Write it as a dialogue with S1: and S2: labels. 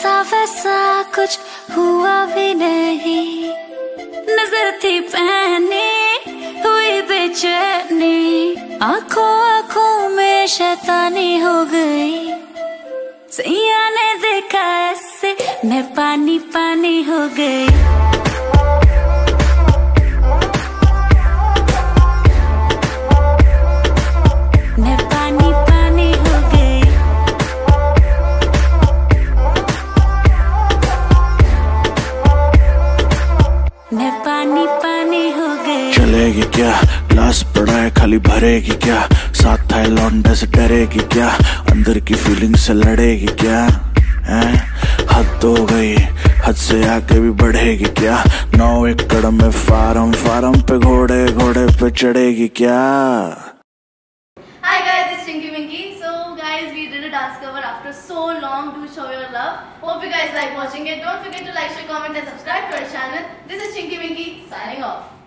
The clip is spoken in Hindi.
S1: ऐसा वैसा कुछ हुआ भी नहीं, नजर थी पहनी हुई बेचैनी, आंखों आंखों में शैतानी हो गई, सैया ने देखा ऐसे मैं पानी पानी हो गई। मैं पानी पानी हो गई, मैं पानी पानी हो गई।
S2: चलेगी क्या ग्लास पड़ा है खाली भरेगी क्या, साथ था लौंडे से डरेगी क्या, अंदर की फीलिंग से लड़ेगी क्या, हैं हद हो गई हद से आगे भी बढ़ेगी क्या, 9 एकड़ में फार्म फार्म पे घोड़े घोड़े पे चढ़ेगी क्या।
S3: Hi guys, it's Chinky Winky. So guys, we did a dance cover after so long to show your love. Hope you guys like watching it. Don't forget to like, share, comment and subscribe to our channel. This is Chinky Winky signing off.